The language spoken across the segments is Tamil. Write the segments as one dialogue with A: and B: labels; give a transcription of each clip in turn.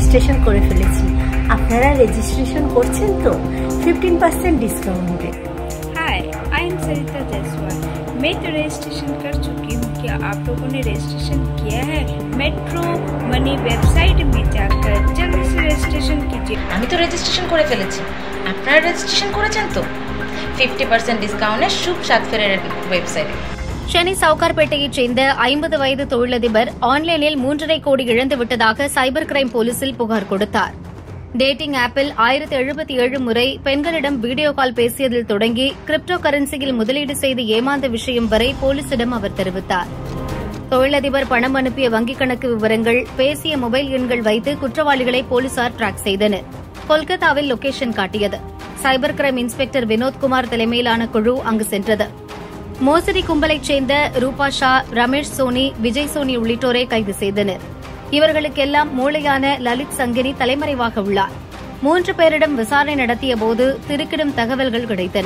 A: রেজিস্ট্রেশন করে ফেলেছি। আপনারা রেজিস্ট্রেশন করছেন তো? 15% ডিসকাউন্টে।
B: Hi, I am Sarita Jaiswal. मैं तो रजिस्ट्रेशन कर चुकी हूँ। क्या आप लोगों ने रजिस्ट्रेशन किया है? मेट्रो मनी वेबसाइट में जाकर जल्दी से रजिस्ट्रेशन कीजिए।
C: আমি তো রেজিস্ট্রেশন করে ফেলেছি। আপনারা রেজিস্ট্রেশন করেছেন তো? 50% டிஸ்கவுண்ட் शुभ सात फेरे வெப்சைட்।
D: சென்னை சவுகார்பேட்டையைச் சேர்ந்த 50 வயது தொழிலதிபர் ஆன்லைனில் 3.5 கோடி இழந்துவிட்டதாக சைபர் கிரைம் போலீசில் புகார் கொடுத்தார். டேட்டிங் ஆப்பில் 1077 முறை பெண்களிடம் வீடியோ கால் பேசியதில் தொடங்கி கிரிப்டோ கரன்சியில் முதலீடு செய்து ஏமாந்த விஷயம் வரை போலீசிடம் அவர் தெரிவித்தார். தொழிலதிபர் பணம் அனுப்பிய வங்கிக் கணக்கு விவரங்கள், பேசிய மொபைல் எண்கள் வைத்து குற்றவாளிகளை போலீசார் டிராக் செய்தனர். கொல்கத்தாவில் லொகேஷன் காட்டியது. சைபர் கிரைம் இன்ஸ்பெக்டர் வினோத்குமார் தலைமையிலான குழு அங்கு சென்றது. மோசடி கும்பலைச் சேர்ந்த ரூபா ஷா, ரமேஷ் சோனி, விஜய் சோனி உள்ளிட்டோரை கைது செய்தனர். இவர்களுக்கெல்லாம் மூளையான லலித் சங்கினி தலைமறைவாக உள்ளார். 3 பேரிடம் விசாரணை நடத்தியபோது திடுக்கிடும் தகவல்கள் கிடைத்தன.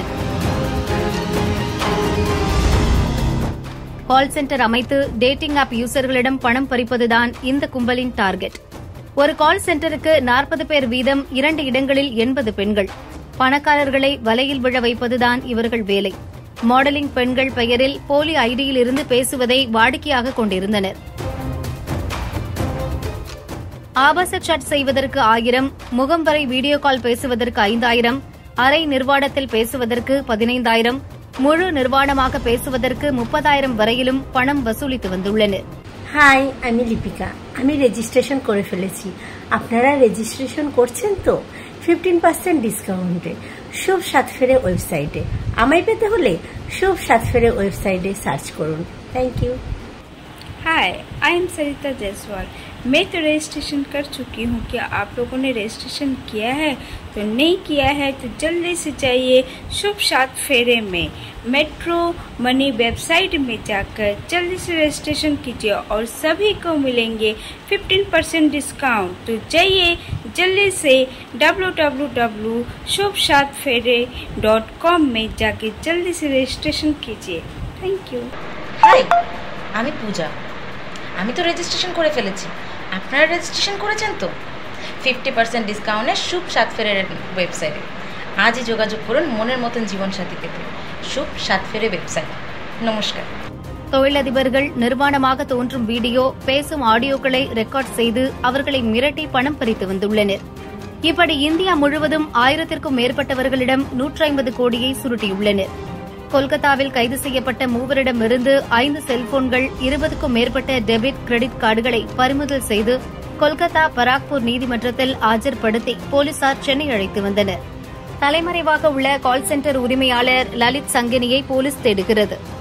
D: கால் சென்டர் அமைத்து டேட்டிங் ஆப் யூசர்களிடம் பணம் பறிப்பதுதான் இந்த கும்பலின் டார்கெட். ஒரு கால் சென்டருக்கு 40 பேர் வீதம் 2 இடங்களில் 80 பெண்கள். பணக்காரர்களை வலையில் விழ வைப்பதுதான் இவர்கள் வேலை. மாடலிங் பெண்கள் பெயரில் போலி ஐடியில் இருந்து பேசுவதை வாடிக்கையாக கொண்டிருந்தனர். ஆபாச சாட் செய்வதற்கு 1000, முகம் வரை வீடியோ கால் பேசுவதற்கு 5000, அரை நிர்வாணத்தில் பேசுவதற்கு 15000, முழு நிர்வாணமாக பேசுவதற்கு 30000 வரையிலும் பணம் வசூலித்து வந்துள்ளனர்.
A: হাই, আমি লিপিকা। আমি রেজিস্ট্রেশন করে ফেলেছি। আপনারা রেজিস্ট্রেশন করছেন তো? 15% ডিসকাউন্টে শুভ সাত ফেরে ওয়েবসাইটে। আমায় পেতে হলে শুভ সাত ফেরে ওয়েবসাইটে সার্চ করুন। Thank you.
B: Hi, I am Sarita Jaiswal. मैं तो रजिस्ट्रेशन कर चुकी हूँ। क्या आप लोगों ने रजिस्ट्रेशन किया है? तो नहीं किया है तो जल्दी से जाइए शुभ सात फेरे में मेट्रो मनी वेबसाइट में जाकर जल्दी से रजिस्ट्रेशन कीजिए और सभी को मिलेंगे 15% डिस्काउंट। तो जाइए जल्दी से www.shubsatfere.com में जाके जल्दी से रजिस्ट्रेशन कीजिए। Thank you.
C: হাই, আমি পূজা। আমি তো রেজিস্ট্রেশন করে ফেলেছি। আপনারা রেজিস্ট্রেশন করেছেন তো? 50% ডিসকাউন্ট शुभ सात फेरे ওয়েবসাইটে। আজই যোগাযোগ করুন মনের মতন জীবনসাথী পেতে। शुभ सात फेरे வெப்சைட்। নমস্কার।
D: தொழிலதிபர்கள் நிர்வாணமாக தோன்றும் வீடியோ, பேசும் ஆடியோக்களை ரெக்கார்ட் செய்து அவர்களை மிரட்டி பணம் பறித்து வந்துள்ளனர். இப்படி இந்தியா முழுவதும் 1000க்கும் மேற்பட்டவர்களிடம் 150 கோடியை சுருட்டியுள்ளனர். கொல்கத்தாவில் கைது செய்யப்பட்ட 3 5 செல்போன்கள், 20க்கும் மேற்பட்ட டெபிட், கிரெடிட் கார்டுகளை பறிமுதல் செய்து கொல்கத்தா பராக்பூர் நீதிமன்றத்தில் ஆஜர்படுத்தி போலீசார் சென்னை அழைத்து வந்தனர். தலைமறைவாக உள்ள கால் சென்டர் உரிமையாளர் லலித் சங்கினியை போலீஸ் தேடுகிறது.